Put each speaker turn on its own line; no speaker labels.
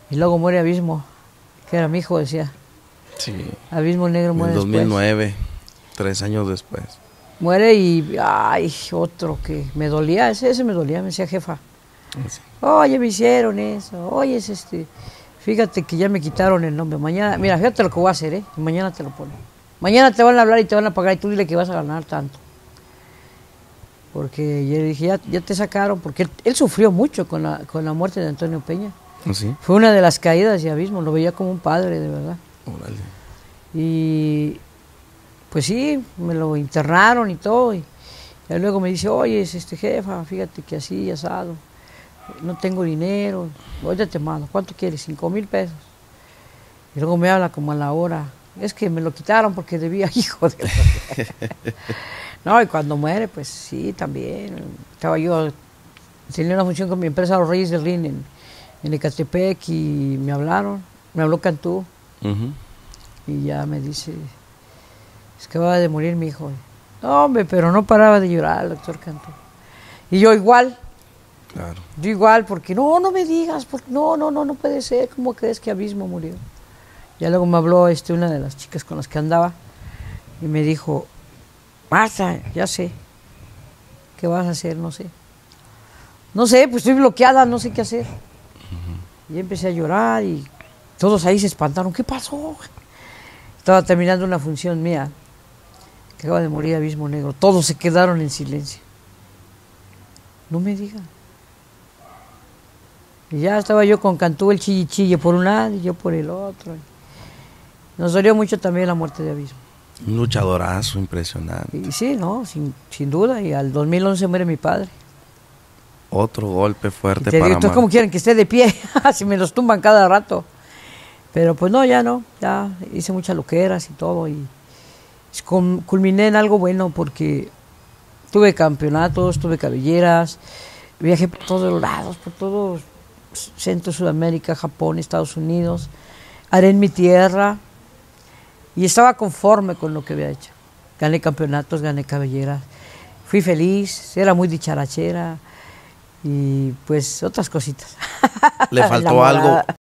Y luego muere Abismo, que era mi hijo, decía.
Sí.
Abismo Negro muere
En 2009,
después.
3 años después.
Muere y, ay, otro que me dolía, ese me dolía, me decía jefa.
Sí.
Oye, me hicieron eso, oye, fíjate que ya me quitaron el nombre. Mañana, mira, fíjate lo que voy a hacer, y mañana te lo ponen. Mañana te van a hablar y te van a pagar y tú dile que vas a ganar tanto. Porque yo le dije, ya te sacaron, porque él sufrió mucho con la muerte de Antonio Peña.
¿Sí?
Fue una de las caídas de Abismo, lo veía como un padre, de verdad.
Órale.
Y pues sí, me lo internaron y todo. Y luego me dice, oye, jefa, fíjate que así, asado, no tengo dinero, ahorita te mando, ¿cuánto quieres? 5,000 pesos. Y luego me habla como a la hora, es que me lo quitaron porque debía, hijo de... No, y cuando muere, pues sí, también. Tenía una función con mi empresa Los Reyes del Rin en Ecatepec y me habló Cantú. Y ya me dice, es que va de morir mi hijo. No, hombre, pero no paraba de llorar el doctor Cantú. Y yo igual.
Claro.
Yo igual, porque no me digas, porque no puede ser, ¿cómo crees que Abismo murió? Ya luego me habló una de las chicas con las que andaba y me dijo, Marta, ya sé, ¿qué vas a hacer? No sé. No sé, pues estoy bloqueada, no sé qué hacer. Y empecé a llorar y todos ahí se espantaron, ¿qué pasó? Estaba terminando una función mía, que acaba de morir Abismo Negro, todos se quedaron en silencio. No me digan. Y ya estaba yo con Cantú, el chille por un lado y yo por el otro. Nos dolió mucho también la muerte de Abismo.
Un luchadorazo impresionante.
Y sí, no, sin duda. Y al 2011 muere mi padre.
Otro golpe fuerte
para
Mar.
¿Cómo quieren que esté de pie? Si me los tumban cada rato. Pero pues no, ya hice muchas loqueras y todo. Y culminé en algo bueno porque tuve campeonatos, tuve cabelleras, viajé por todos lados, por todo Centro, Sudamérica, Japón, Estados Unidos. Haré en mi tierra. Y estaba conforme con lo que había hecho. Gané campeonatos, gané cabelleras. Fui feliz, era muy dicharachera y pues otras cositas.
¿Le faltó algo?